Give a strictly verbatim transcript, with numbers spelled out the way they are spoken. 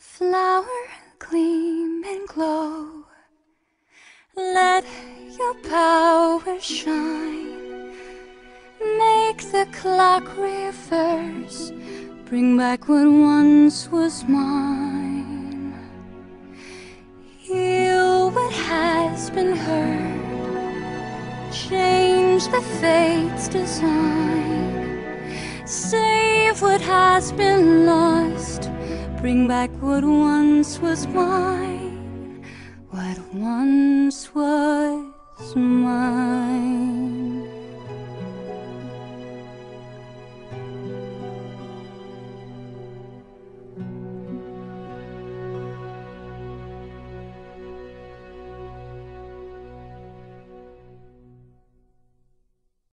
Flower, gleam and glow, let your power shine. Make the clock reverse, bring back what once was mine. Heal what has been hurt, change the fate's design. Save what has been lost, bring back what once was mine, what once was mine.